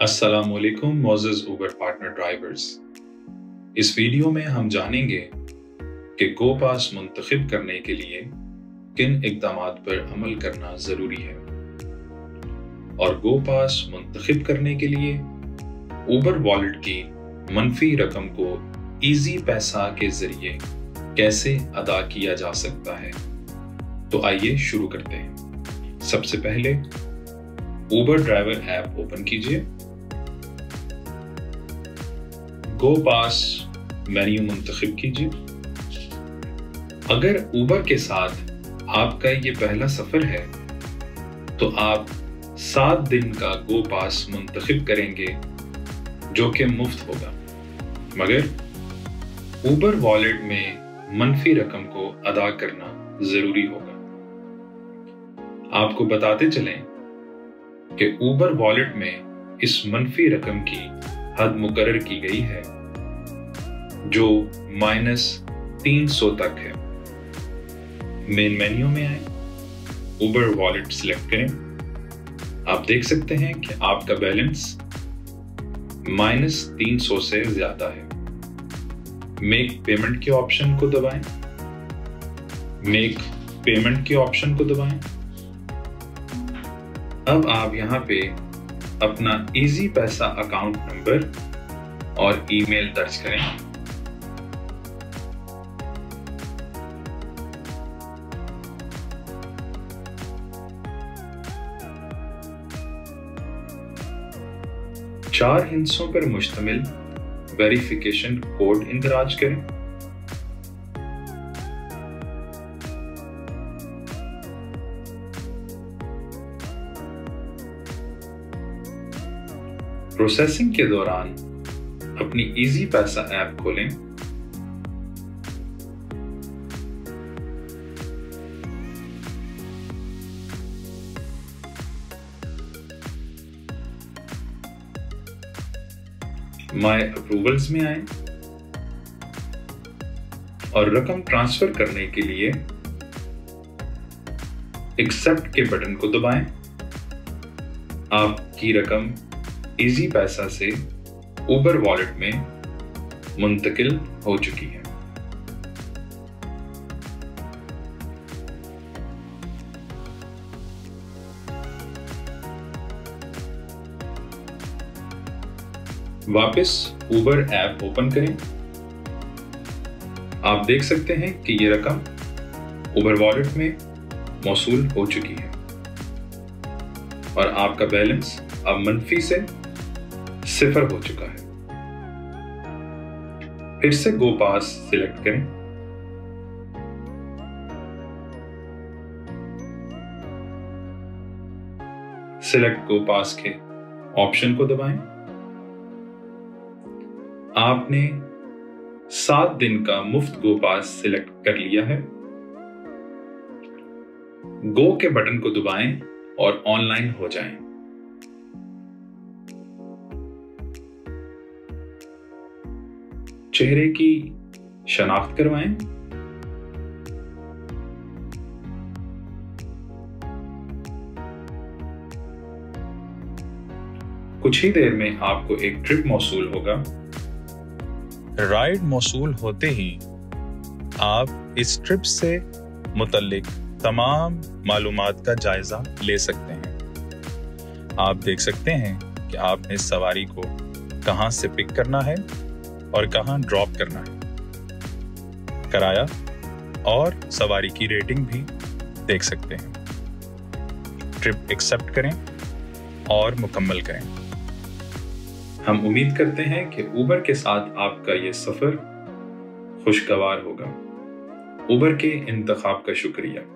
अस्सलामुअलैकुम मोअज़्ज़ज़ Uber partner drivers. इस वीडियो में हम जानेंगे कि गो पास मुंतखब करने के लिए किन इक़दामात पर अमल करना ज़रूरी है और गो पास मुंतखब करने के लिए ऊबर वॉलेट की मनफी रकम को ईज़ी पैसा के ज़रिए कैसे अदा किया जा सकता है। तो आइए शुरू करते हैं। सबसे पहले ऊबर ड्राइवर ऐप ओपन कीजिए। गो पास मेन्यू मुंतखब कीजिए। अगर ऊबर के साथ आपका ये पहला सफ़र है तो आप 7 दिन का गो पास मुंतखब करेंगे जो कि मुफ्त होगा, मगर ऊबर वॉलेट में मनफी रकम को अदा करना ज़रूरी होगा। आपको बताते चलें कि ऊबर वॉलेट में इस मनफी रकम की हद मुकर्रर की गई है जो -300 तक है। मेन मेन्यू में आए, ऊबर वॉलेट सिलेक्ट करें। आप देख सकते हैं कि आपका बैलेंस -300 से ज्यादा है। मेक पेमेंट के ऑप्शन को दबाएं। मेक पेमेंट के ऑप्शन को दबाएं। अब आप यहां पे अपना इजी पैसा अकाउंट नंबर और ईमेल दर्ज करें। चार हिस्सों पर मुश्तमिल वेरिफिकेशन कोड इंदराज करें। प्रोसेसिंग के दौरान अपनी इजी पैसा ऐप खोलें। माय अप्रूवल्स में आए और रकम ट्रांसफर करने के लिए एक्सेप्ट के बटन को दबाएं। आपकी रकम इजी पैसा से ऊबर वॉलेट में मुंतकिल हो चुकी है। वापस ऊबर ऐप ओपन करें। आप देख सकते हैं कि ये रकम ऊबर वॉलेट में मौसूल हो चुकी है और आपका बैलेंस अब मनफी से 0 हो चुका है। फिर से गो पास सिलेक्ट करें। सिलेक्ट गो पास के ऑप्शन को दबाएं। आपने 7 दिन का मुफ्त गो पास सिलेक्ट कर लिया है। गो के बटन को दबाएं और ऑनलाइन हो जाएं। चेहरे की शनाख्त करवाएं। कुछ ही देर में आपको एक ट्रिप मौसूल होगा। राइड मौसूल होते ही आप इस ट्रिप से मुतल्लिक तमाम मालूमात का जायजा ले सकते हैं। आप देख सकते हैं कि आपने सवारी को कहां से पिक करना है और कहां ड्रॉप करना है। किराया और सवारी की रेटिंग भी देख सकते हैं। ट्रिप एक्सेप्ट करें और मुकम्मल करें। हम उम्मीद करते हैं कि ऊबर के साथ आपका ये सफ़र खुशगवार होगा। ऊबर के इंतखाब का शुक्रिया।